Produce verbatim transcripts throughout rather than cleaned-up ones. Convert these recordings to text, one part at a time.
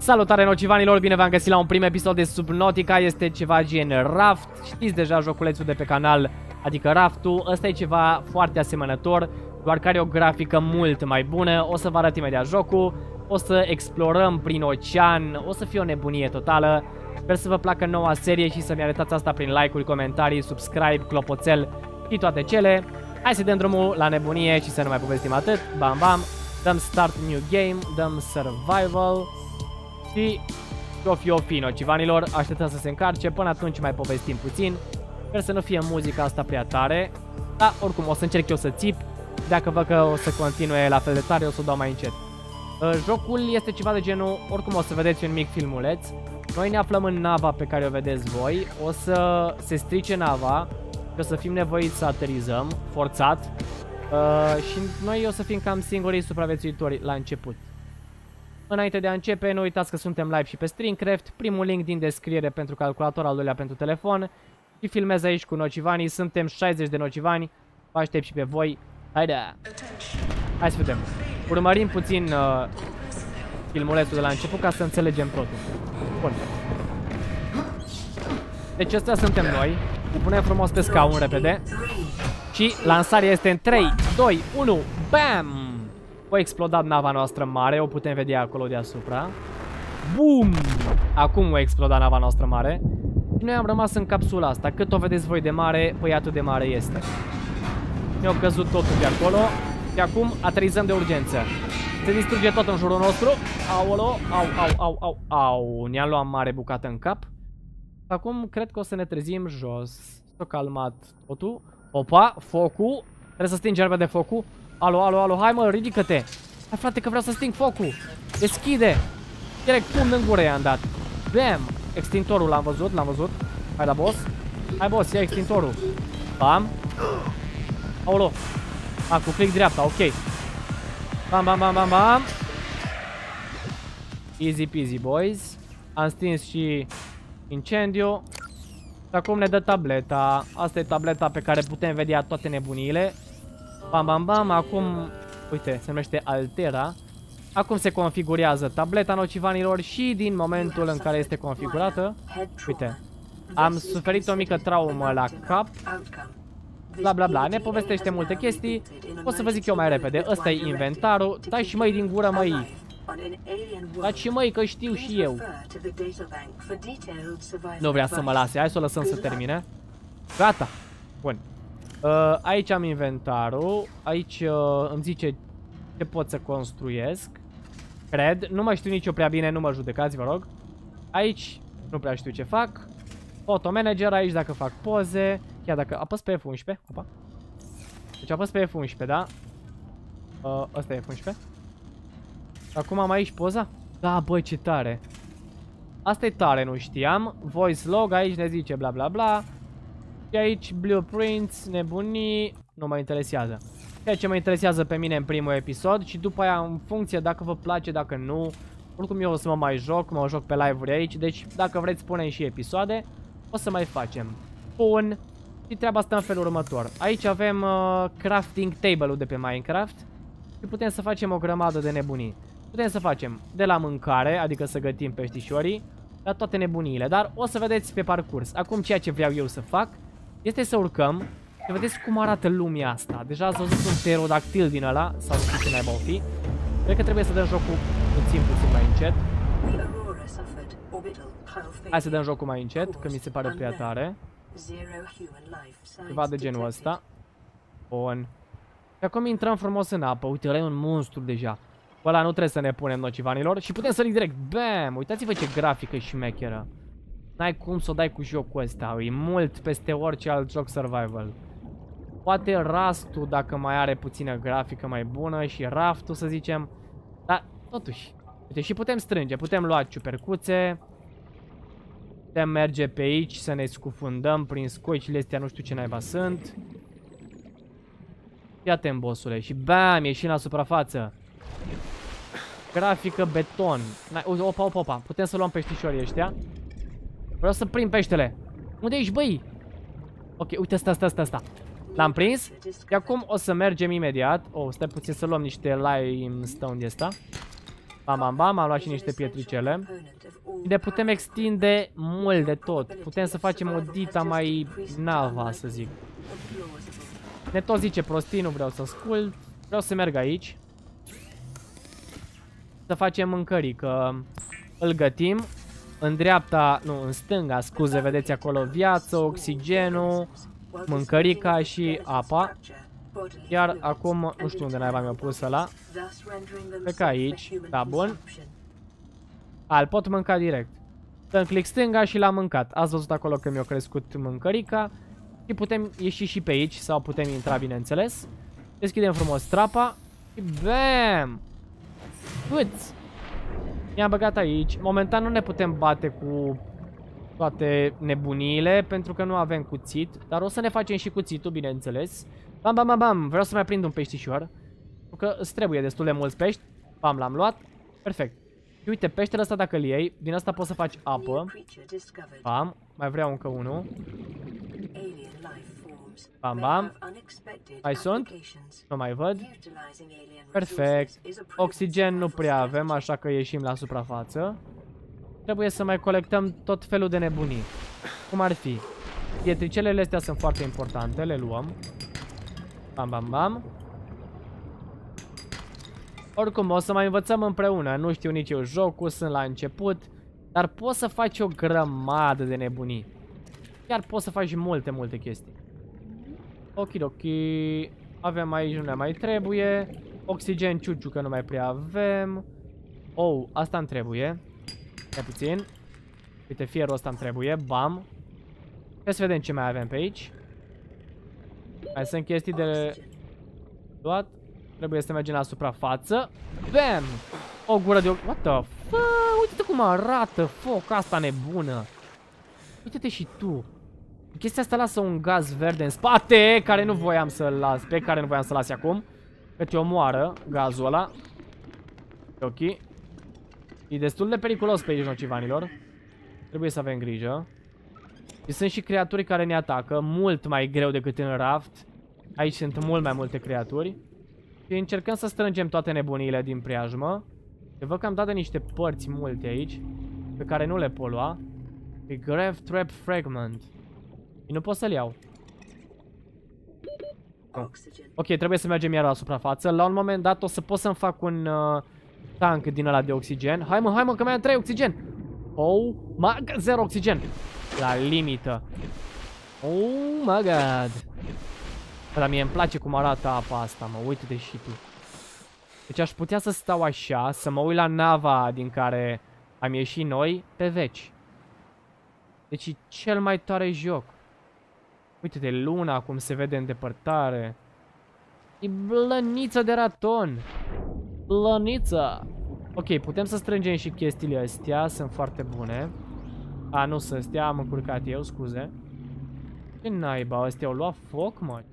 Salutare nocivanilor, bine v-am găsit la un prim episod de Subnautica. Este ceva gen Raft, știți deja joculețul de pe canal, adică Raftul. Ăsta e ceva foarte asemănător, doar că are o grafică mult mai bună. O să vă arăt imediat jocul, o să explorăm prin ocean, o să fie o nebunie totală. Sper să vă placă noua serie și să-mi arătați asta prin like-uri, comentarii, subscribe, clopoțel și toate cele. Hai să dăm drumul la nebunie și să nu mai povestim atât. Bam bam, dăm start new game, dăm survival. Și o fi o fi, nocivanilor, așteptăm să se încarce, până atunci mai povestim puțin. Sper să nu fie muzica asta prea tare. Dar oricum o să încerc eu să țip. Dacă văd că o să continue la fel de tare, o să o dau mai încet. Jocul este ceva de genul, oricum o să vedeți un mic filmuleț. Noi ne aflăm în nava pe care o vedeți voi. O să se strice nava și o să fim nevoiți să aterizăm, forțat. uh, Și noi o să fim cam singurii supraviețuitori la început. Înainte de a începe, nu uitați că suntem live și pe Streamcraft, primul link din descriere pentru calculator, al doilea pentru telefon. Și filmez aici cu nocivanii, suntem șaizeci de nocivani, vă aștept și pe voi. Haide! Hai să vedem. Urmărim puțin uh, filmulețul de la început ca să înțelegem totul. Bun. Deci astea suntem noi, ne punem frumos pe scaun repede. Și lansarea este în trei, doi, unu, bam! A explodat nava noastră mare, o putem vedea acolo deasupra. Boom! Acum a explodat nava noastră mare. Și noi am rămas în capsula asta. Cât o vedeți voi de mare, păi atât de mare este. Ne-au căzut totul de acolo. Și acum aterizăm de urgență. Se distruge tot în jurul nostru. Aolo, au, au, au, au, au. Ne-am luat mare bucată în cap. Acum cred că o să ne trezim jos. S-a calmat totul. Opa, focul. Trebuie să stingem repede focul. Alo, alo, alo, hai mă, ridică-te. Hai frate că vreau să sting focul. Deschide. Direct pumn în gură i-am dat. Bam. Extintorul l-am văzut, l-am văzut. Hai da, boss. Hai boss, ia extintorul. Bam. Aolo. A, cu click dreapta, ok. Bam, bam, bam, bam, bam. Easy peasy, boys. Am stins și incendiu. Și acum ne dă tableta. Asta e tableta pe care putem vedea toate nebuniile. Bam, bam, bam, acum, uite, se numește Altera. Acum se configurează tableta nocivanilor și din momentul în care este configurată, uite, am suferit o mică traumă la cap. Bla, bla, bla, ne povestește multe chestii. O să vă zic eu mai repede, ăsta e inventarul. Dai și măi din gură, măi. Dai și măi că știu și eu. Nu vrea să mă lase, hai să o lăsăm să termine. Gata, bun. Uh, aici am inventarul. Aici uh, îmi zice ce pot să construiesc. Cred, nu mai știu nici eu prea bine, nu mă judecați, vă rog. Aici nu prea știu ce fac. Photo manager, aici dacă fac poze. Chiar dacă apăs pe F unsprezece. Opa. Deci apăs pe F unsprezece, da? uh, Ăsta e F unsprezece. Acum am aici poza. Da, băi, ce tare. Asta e tare, nu știam. Voice log, aici ne zice bla bla bla. Și aici blueprints, nebunii, nu mă interesează. Ceea ce mă interesează pe mine în primul episod și după aia în funcție dacă vă place, dacă nu. Oricum eu o să mă mai joc, mă joc pe live-uri aici, deci dacă vreți punem și episoade, o să mai facem. Bun. Și treaba asta în felul următor. Aici avem uh, crafting table-ul de pe Minecraft și putem să facem o grămadă de nebunii. Putem să facem de la mâncare, adică să gătim peștișorii, la toate nebuniile, dar o să vedeți pe parcurs. Acum ceea ce vreau eu să fac este să urcăm și vedeți cum arată lumea asta. Deja ați văzut un pterodactil din ăla, sau nu știu ce naiba o fi. Cred că trebuie să dăm jocul puțin, puțin mai încet. Hai să dăm jocul mai încet, că mi se pare prea tare. Ceva de genul ăsta. Bun. Și acum intrăm frumos în apă. Uite, ăla e un monstru deja. Ăla nu trebuie să ne punem nocivanilor. Și putem sări direct. Bam! Uitați-vă ce grafică șmecheră. N-ai cum să o dai cu jocul ăsta. E mult peste orice alt joc survival. Poate Rust-ul dacă mai are puțină grafică mai bună și Raft-ul să zicem. Dar totuși. Uite, și putem strânge. Putem lua ciupercuțe. Putem merge pe aici să ne scufundăm prin scoicile astea, nu știu ce naiba sunt. Ia-te-n, bossule. Și bam, ieșim la suprafață. Grafică beton. Opa, opa, opa. Putem să luăm peștișorii ăștia. Vreau să prind peștele. Unde ești, băi? Ok, uite, ăsta, ăsta, ăsta, ăsta. L-am prins. Și acum o să mergem imediat. Oh, stai puțin să luăm niște limestone de ăsta. Bam, bam, bam, am luat și niște pietricele. De putem extinde mult de tot. Putem să facem o dita mai nava, să zic. Ne tot zice prostii, nu vreau să ascult. Vreau să merg aici. Să facem mâncării, că îl gătim. În dreapta, nu, în stânga, scuze, vedeți acolo viață, oxigenul, mâncărica și apa. Iar acum, nu știu unde naiba mi-a pus ăla. Cred că aici, da, bun. A, îl pot mânca direct. Dăm click stânga și l-am mâncat. Ați văzut acolo că mi-a crescut mâncărica. Și putem ieși și pe aici, sau putem intra, bineînțeles. Deschidem frumos trapa. Și bam! Uiți! I-am băgat aici. Momentan nu ne putem bate cu toate nebuniile, pentru că nu avem cuțit. Dar o să ne facem și cuțitul, bineînțeles. Bam, bam, bam, bam. Vreau să mai prind un peștișor. Pentru că îți trebuie destul de mulți pești. Bam, l-am luat. Perfect. Și uite, peștele ăsta dacă îl iei, din asta poți să faci apă. Bam, mai vreau încă unul. Bam, bam. Mai sunt? Nu mai văd. Perfect. Oxigen nu prea avem, așa că ieșim la suprafață. Trebuie să mai colectăm tot felul de nebunii. Cum ar fi? Pietricelele astea sunt foarte importante, le luăm. Bam, bam, bam. Oricum, o să mai învățăm împreună. Nu știu nici eu jocul, sunt la început. Dar poți să faci o grămadă de nebunii. Chiar poți să faci multe, multe chestii. Okidoki. Avem aici, nu ne mai trebuie. Oxigen ciuciu, că nu mai prea avem. Oh, asta îmi trebuie. Ia puțin. Uite, fierul ăsta îmi trebuie. Bam. Hai să vedem ce mai avem pe aici. Mai sunt chestii de luat. Trebuie să mergem la suprafață. Bam! O gură de... What the fuck? Uite-te cum arată foc asta nebună. Uite-te și tu. Chestia asta lasă un gaz verde în spate, care nu voiam să-l las, pe care nu voiam să-l las acum. Că te omoară gazul ăla. Ok. E destul de periculos pe aici, nocivanilor. Trebuie să avem grijă. Și sunt și creaturi care ne atacă, mult mai greu decât în raft. Aici sunt mult mai multe creaturi. Și încercăm să strângem toate nebuniile din preajmă. Și văd că am dat de niște părți multe aici, pe care nu le pot lua. E Grave Trap Fragment. Și nu pot să-l iau. Oh. Ok, trebuie să mergem iar la suprafață. La un moment dat o să pot să-mi fac un uh, tank din ăla de oxigen. Hai mă, hai mă, că mai am trei oxigen. Oh, my god, zero oxigen. La limită. Oh my god. Dar mie îmi place cum arată apa asta, mă, uite-te și tu. Deci aș putea să stau așa, să mă uit la nava din care am ieșit noi pe veci. Deci e cel mai tare joc. Uite-te, luna cum se vede în depărtare. E blăniță de raton. Blăniță. Ok, putem să strângem și chestiile astea, sunt foarte bune. A, nu sunt astea, am încurcat eu, scuze. Ce naiba, astea au luat foc, mă?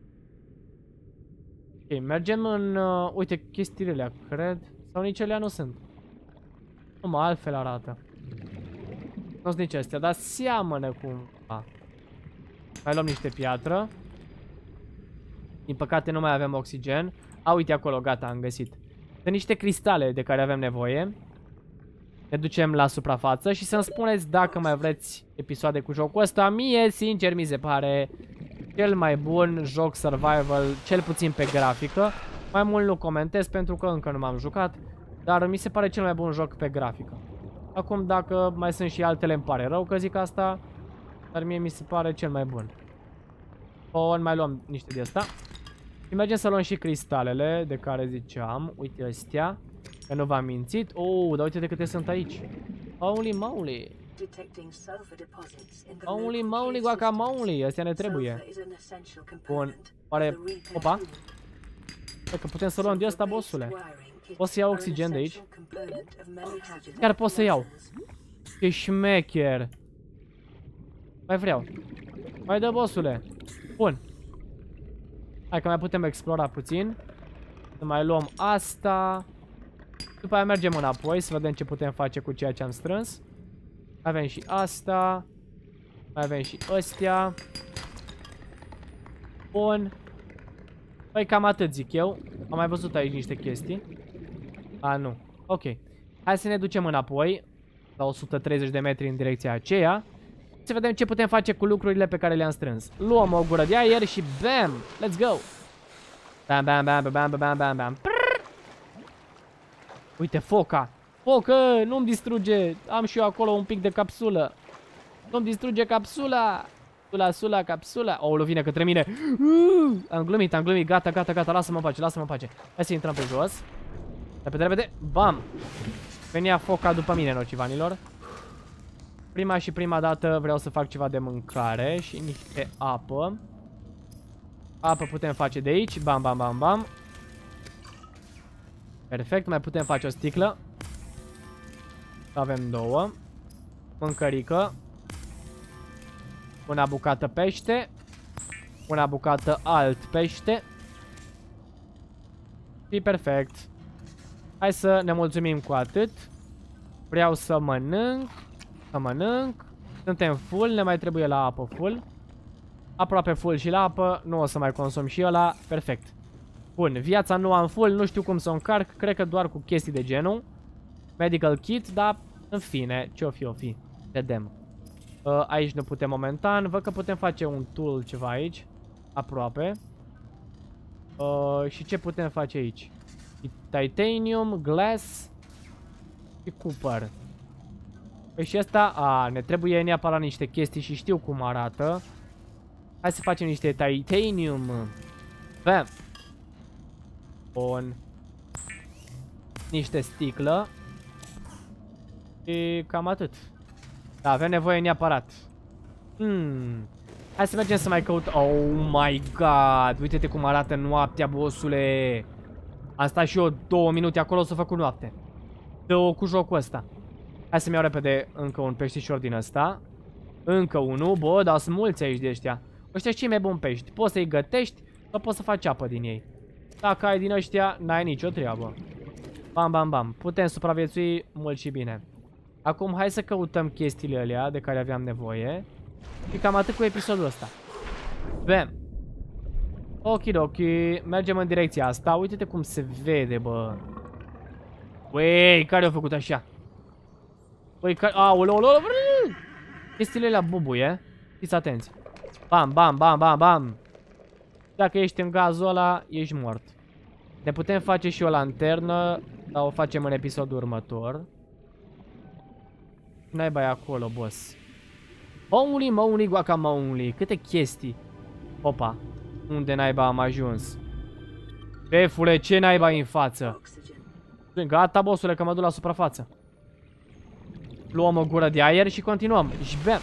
Ok, mergem în... Uh, uite, chestiile alea, cred. Sau nici alea nu sunt. Numai altfel arată. Nu sunt nici astea, dar seamănă cumva. Mai luăm niște piatră. Din păcate nu mai avem oxigen. A, uite acolo, gata, am găsit. Sunt niște cristale de care avem nevoie. Ne ducem la suprafață și să-mi spuneți dacă mai vreți episoade cu jocul ăsta. Mie, sincer, mi se pare cel mai bun joc survival, cel puțin pe grafică. Mai mult nu comentez pentru că încă nu m-am jucat, dar mi se pare cel mai bun joc pe grafică. Acum, dacă mai sunt și altele, îmi pare rău că zic asta, dar mie mi se pare cel mai bun. Bun, mai luăm niște de asta. Și mergem să luăm și cristalele de care ziceam. Uite astea, că nu v-am mințit. Oh, dar uite de câte sunt aici. Holy moly. Holy moly, guacamole. Astea ne trebuie. Bun, oare... Opa. Cred că putem să luăm de asta, bossule. Poți să iau oxigen de aici? Chiar pot să iau. E șmecher. Mai vreau. Mai dă, bossule. Bun. Hai că mai putem explora puțin. Să mai luăm asta. După aia mergem înapoi să vedem ce putem face cu ceea ce am strâns. Avem și asta. Mai avem și astea. Bun. Păi cam atât zic eu. Am mai văzut aici niște chestii. A, nu. Ok. Hai să ne ducem înapoi, la o sută treizeci de metri în direcția aceea. Să vedem ce putem face cu lucrurile pe care le-am strâns. Luăm o gură de aer și bam! Let's go! Bam, bam, bam, bam, bam, bam, bam, bam. Uite, foca! Focă! Nu-mi distruge! Am și eu acolo un pic de capsulă. Nu-mi distruge capsula! Sula, sula, capsula. O, vine către mine. Uh, am glumit, am glumit. Gata, gata, gata. Lasă-mă în pace, lasă-mă în pace. Hai să intrăm pe jos. Repede, repede. Bam! Venia foca după mine, nocivanilor. Prima și prima dată vreau să fac ceva de mâncare și niște apă. Apă putem face de aici. Bam, bam, bam, bam. Perfect, mai putem face o sticlă. Avem două. Mâncărică. Una bucată pește. Una bucată alt pește. Și perfect. Hai să ne mulțumim cu atât. Vreau să mănânc. Să mănânc. Suntem full, ne mai trebuie la apă full. Aproape full și la apă. Nu o să mai consum și ăla. Perfect. Bun, viața nu am full, nu știu cum să o încarc. Cred că doar cu chestii de genul. Medical kit, dar în fine, ce-o fi, o fi. Vedem. Uh, aici nu putem momentan. Văd că putem face un tool ceva aici. Aproape. Uh, și ce putem face aici? Titanium, glass și copper. Păi și asta, a, ne trebuie neapărat niște chestii și știu cum arată. Hai să facem niște titanium. Bam. Bun. Niște sticlă. Și cam atât. Da, avem nevoie neapărat. Hmm. Hai să mergem să mai căut. Oh my god. Uite-te cum arată noaptea, bossule. Am stat și eu două minute acolo să fac cu noapte. Dă-o cu jocul ăsta. Hai să-mi iau repede încă un peștișor din ăsta. Încă unul. Bă, dar sunt mulți aici de ăștia. Ăștia cei mai buni pești. Poți să-i gătești sau poți să faci apă din ei. Dacă ai din ăștia, n-ai nicio treabă. Bam, bam, bam. Putem supraviețui mult și bine. Acum hai să căutăm chestiile alea de care aveam nevoie. Și cam atât cu episodul ăsta. Bam. Okidoki. Mergem în direcția asta. Uite-te cum se vede, bă. Uei, care au făcut așa? Uei, care... Aoleu, aoleu, aoleu. Chestiile alea bubuie. Fiți atenți. Bam, bam, bam, bam, bam. Dacă ești în gazul ăla, ești mort. Ne putem face și o lanternă, dar o facem în episodul următor. Naiba e acolo, boss. Moly, moly, guacamole. Câte chestii. Opa. Unde naiba am ajuns? Șefule, ce naiba în față? Gata, bossule, că mă duc la suprafață. Luăm o gură de aer și continuăm. Jbem.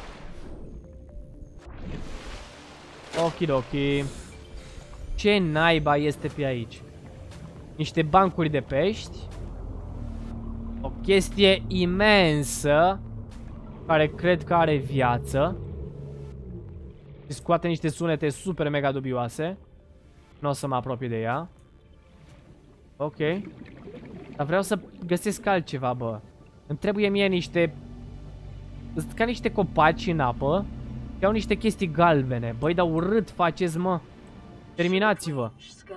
Okidoki. Ce naiba este pe aici? Niște bancuri de pești. O chestie imensă care cred că are viață. Și scoate niște sunete super mega dubioase. Nu o să mă apropii de ea. Ok. Dar vreau să găsesc altceva, bă. Îmi trebuie mie niște... ca niște copaci în apă. Iau niște chestii galbene. Băi, dar urât faceți, mă. Terminați-vă.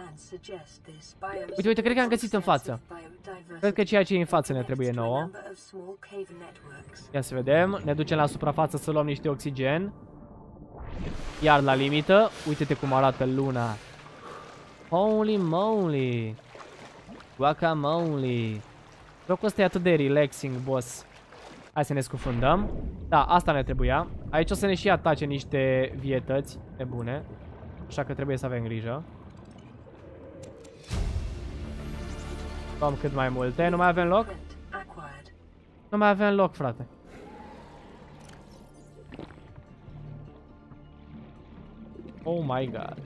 Uite, uite, cred că am găsit în față. Cred că ceea ce e în față ne trebuie nouă. Ia să vedem. Ne ducem la suprafață să luăm niște oxigen. Iar la limită. Uite-te cum arată luna. Holy moly. Guacamole. Jocul ăsta e atât de relaxing, boss. Hai să ne scufundăm. Da, asta ne trebuia. Aici o să ne și atace niște vietăți nebune. Așa că trebuie să avem grijă. Luăm cât mai multe. Nu mai avem loc? Nu mai avem loc, frate. Oh my god.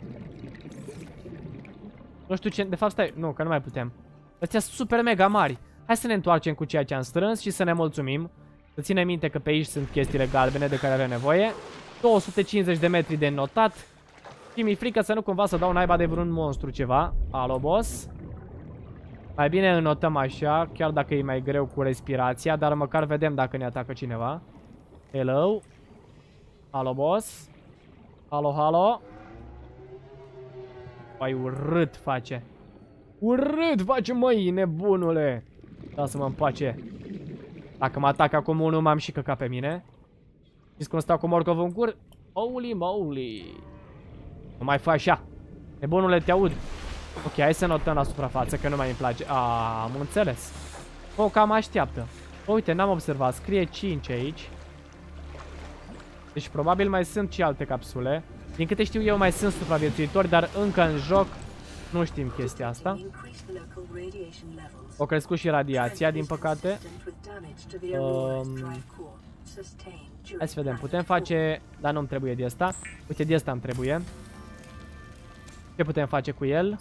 Nu știu ce... De fapt, stai... Nu, că nu mai putem. Astea sunt super mega mari. Hai să ne întoarcem cu ceea ce am strâns și să ne mulțumim. Să ținem minte că pe aici sunt chestiile galbene de care avem nevoie. două sute cincizeci de metri de notat. Și mi-e frică să nu cumva să dau naiba de vreun monstru ceva. Alo, boss. Mai bine înnotăm așa, chiar dacă e mai greu cu respirația, dar măcar vedem dacă ne atacă cineva. Hello. Alo, boss. Alo, halo. Păi urât face. Urât face, măi, nebunule. Lasă-mă în pace. Dacă mă atacă acum unul, m-am și căcat pe mine. Știți cum stau cu morcov în cur? Holy moly. Nu mai fă așa. Nebunule, te aud. Ok, hai să notăm la suprafață, că nu mai îmi place. A, am înțeles. O, cam așteaptă. O, uite, n-am observat. Scrie cinci aici. Deci probabil mai sunt și alte capsule. Din câte știu eu, mai sunt supraviețuitori, dar încă în joc nu știm chestia asta. O crescut și radiația, din păcate. Um, hai să vedem, putem face... Dar nu-mi trebuie de asta. Uite, de asta îmi trebuie. Ce putem face cu el?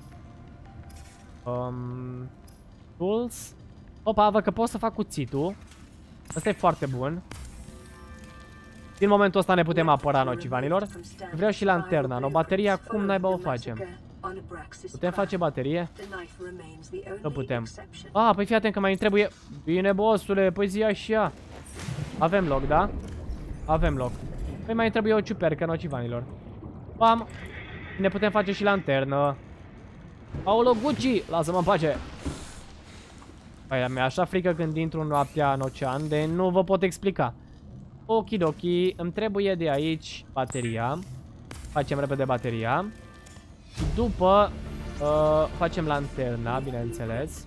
Um, tools. Opa, văd că pot să fac cuțitul. Asta e foarte bun. Din momentul ăsta ne putem apăra, nocivanilor. Vreau și lanterna. No, bateria, cum naiba o facem? Putem face baterie? Nu putem. Ah, păi fii atent că mai îmi trebuie... Bine, bossule, păi zi așa. Avem loc, da? Avem loc. Păi mai îmi trebuie o ciupercă, nocivanilor. Bam! Ne putem face și lanternă. Aolo, Gucci! Lasă-mă în pace! Păi, mi-e așa frică când intru în noaptea în ocean, de nu vă pot explica. Okidoki, îmi trebuie de aici bateria. Facem repede bateria. După uh, facem lanterna, bineînțeles.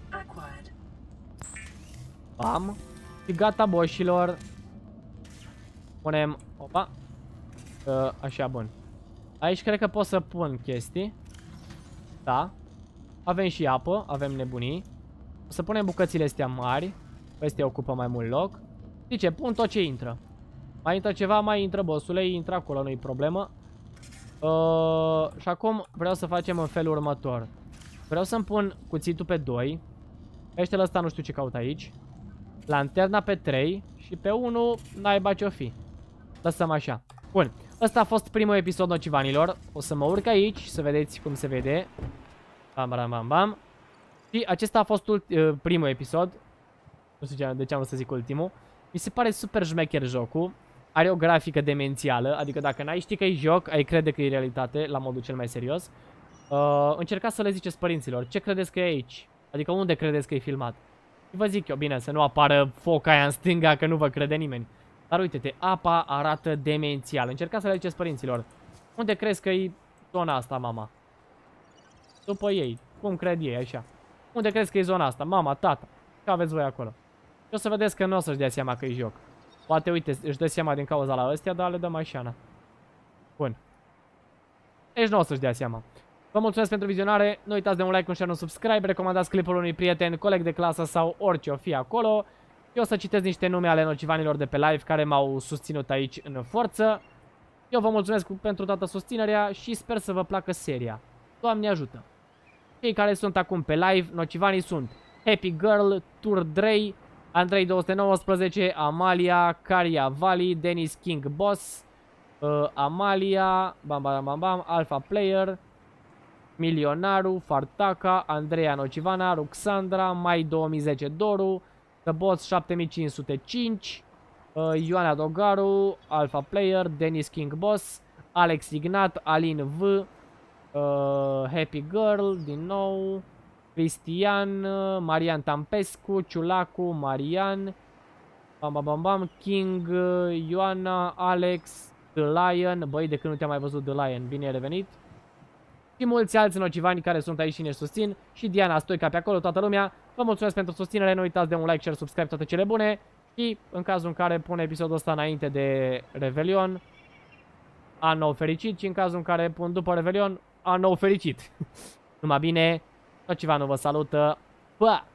Bam. Și gata, boșilor. Punem, opa. Uh, așa, bun. Aici cred că pot să pun chestii. Da. Avem și apă, avem nebunii. O să punem bucățile astea mari. Astea ocupă mai mult loc. Zice, pun tot ce intră. Mai intră ceva, mai intră, bossule, intră acolo, nu-i problemă. Uh, și acum vreau să facem în felul următor. Vreau să-mi pun cuțitul pe doi. Peștele ăsta nu știu ce caut aici. Lanterna pe trei. Și pe unu, naiba ce-o fi. Lăsăm așa. Bun, ăsta a fost primul episod, nocivanilor. O să mă urc aici să vedeți cum se vede. Bam, bam, bam, bam. Și acesta a fost uh, primul episod. Nu știu de ce am să zic ultimul. Mi se pare super șmecher jocul. Are o grafică demențială, adică dacă n-ai ști că e joc, ai crede că e realitate, la modul cel mai serios. Uh, încercați să le ziceți părinților, ce credeți că e aici? Adică unde credeți că e filmat? Și vă zic eu, bine, să nu apară foca aia în stânga, că nu vă crede nimeni. Dar uite-te, apa arată demențial. Încercați să le ziceți părinților. Unde crezi că e zona asta, mama? După ei, cum cred ei, așa. Unde crezi că e zona asta? Mama, tata, ce aveți voi acolo? Și o să vedeți că nu o să-și dea seama că e joc. Poate, uite, își dă seama din cauza la ăstea, dar le dăm așa, na. Bun. Deci nu o să-și dea seama. Vă mulțumesc pentru vizionare. Nu uitați de un like, un share, un subscribe. Recomandați clipul unui prieten, coleg de clasă sau orice o fi acolo. Eu o să citesc niște nume ale nocivanilor de pe live care m-au susținut aici în forță. Eu vă mulțumesc pentru toată susținerea și sper să vă placă seria. Doamne ajută! Cei care sunt acum pe live, nocivanii sunt Happy Girl, Turdrey, Andrei două sute nouăsprezece, Amalia, Caria Valley, Dennis King Boss, uh, Amalia, bam bam bam bam, Alpha Player, Milionaru, Fartaca, Andreea Nocivana, Ruxandra, Mai două mii zece Doru, The Boss șapte mii cinci sute cinci, uh, Ioana Dogaru, Alpha Player, Dennis King Boss, Alex Ignat, Alin V, uh, Happy Girl, din nou, Cristian, Marian Tampescu, Ciulacu, Marian, bam bam bam bam, King, Ioana, Alex, The Lion, băi, de când nu te-am mai văzut The Lion, bine ai revenit. Și mulți alți nocivani care sunt aici și ne susțin. Și Diana Stoica pe acolo, toată lumea. Vă mulțumesc pentru susținere, nu uitați de un like, share, subscribe, toate cele bune. Și în cazul în care pun episodul ăsta înainte de Revelion, an nou fericit. Și în cazul în care pun după Revelion, an nou fericit. Numai bine, nocivanul vă salută. Pa!